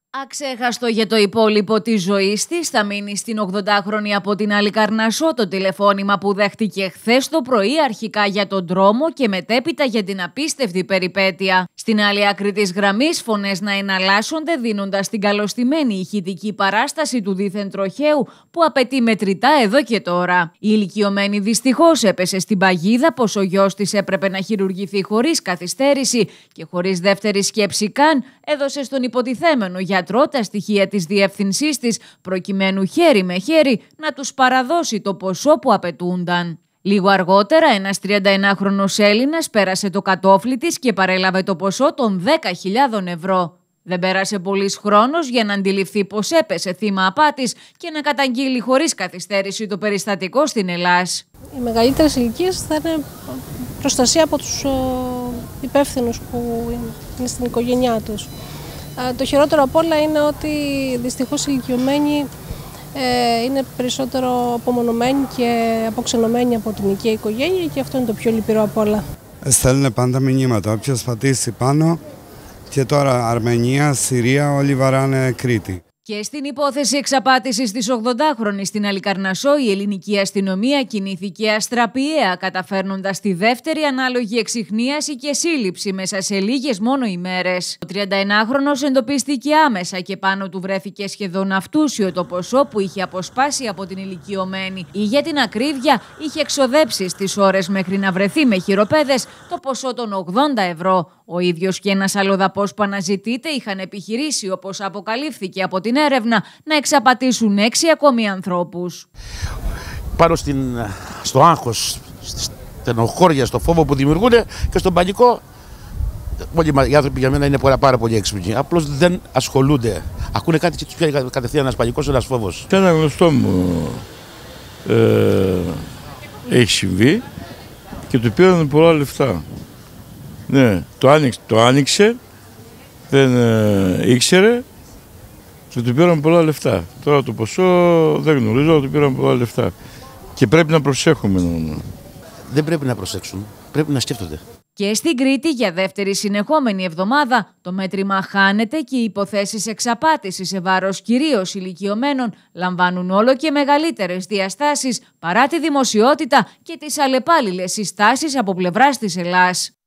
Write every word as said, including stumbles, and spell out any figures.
Αξέχαστο για το υπόλοιπο της ζωής της θα μείνει στην ογδοντάχρονη από την Αλικαρνασσό το τηλεφώνημα που δέχτηκε χθες το πρωί, αρχικά για τον τρόμο και μετέπειτα για την απίστευτη περιπέτεια. Στην άλλη άκρη της γραμμής φωνές να εναλλάσσονται, δίνοντας την καλωστημένη ηχητική παράσταση του δίθεν τροχαίου που απαιτεί μετρητά εδώ και τώρα. Η ηλικιωμένη δυστυχώς έπεσε στην παγίδα πως ο γιος της έπρεπε να χειρουργηθεί χωρίς καθυστέρηση και χωρίς δεύτερη σκέψη καν έδωσε στον υποτιθέμενο γιατρό τα στοιχεία της διεύθυνσής της προκειμένου χέρι με χέρι να τους παραδώσει το ποσό που απαιτούνταν. Λίγο αργότερα ένας τριανταενάχρονος Έλληνας πέρασε το κατόφλι της και παρέλαβε το ποσό των δέκα χιλιάδων ευρώ. Δεν πέρασε πολύς χρόνος για να αντιληφθεί πως έπεσε θύμα απάτης και να καταγγείλει χωρίς καθυστέρηση το περιστατικό στην Ελλάς. Οι μεγαλύτερες ηλικίες θα είναι προστασία από τους υπεύθυνους που είναι στην οικογένειά τους. Το χειρότερο απ' όλα είναι ότι δυστυχώς οι ηλικιωμένοι ε, είναι περισσότερο απομονωμένοι και αποξενωμένοι από την οικία οικογένεια και αυτό είναι το πιο λυπηρό απ' όλα. Στέλνουν πάντα μηνύματα, όποιος πατήσει πάνω και τώρα Αρμενία, Συρία, όλοι βαράνε Κρήτη. Και στην υπόθεση εξαπάτησης της ογδοντάχρονης στην Αλικαρνασσό, η ελληνική αστυνομία κινήθηκε αστραπιαία, καταφέρνοντας τη δεύτερη ανάλογη εξιχνίαση και σύλληψη μέσα σε λίγες μόνο ημέρες. Ο τριανταενάχρονος εντοπίστηκε άμεσα και πάνω του βρέθηκε σχεδόν αυτούσιο το ποσό που είχε αποσπάσει από την ηλικιωμένη, ή για την ακρίβεια είχε εξοδέψει στις ώρες μέχρι να βρεθεί με χειροπέδες το ποσό των ογδόντα ευρώ. Ο ίδιος και ένας αλλοδαπός που αναζητείται είχαν επιχειρήσει, όπως αποκαλύφθηκε από την έρευνα, να εξαπατήσουν έξι ακόμη ανθρώπους. Πάνω στην, στο άγχος, στη στενοχώρια, στο φόβο που δημιουργούν και στον πανικό, όλοι οι άνθρωποι για μένα είναι πάρα πολύ έξυπνοι. Απλώς δεν ασχολούνται. Ακούνε κάτι και τους πιάνει κατευθείαν ένας πανικός, ένας φόβος. Ένα γνωστό μου ε, έχει συμβεί και του πήραν πολλά λεφτά. Ναι, το άνοιξε, το άνοιξε δεν ε, ήξερε και του πήραν πολλά λεφτά. Τώρα το ποσό δεν γνωρίζω, αλλά του πήραν πολλά λεφτά. Και πρέπει να προσέχουμε. Δεν πρέπει να προσέξουν, πρέπει να σκέφτονται. Και στην Κρήτη για δεύτερη συνεχόμενη εβδομάδα το μέτρημα χάνεται και οι υποθέσεις εξαπάτησης σε βάρος κυρίως ηλικιωμένων λαμβάνουν όλο και μεγαλύτερες διαστάσεις παρά τη δημοσιότητα και τις αλλεπάλληλες συστάσεις από πλευράς της Ελλάς.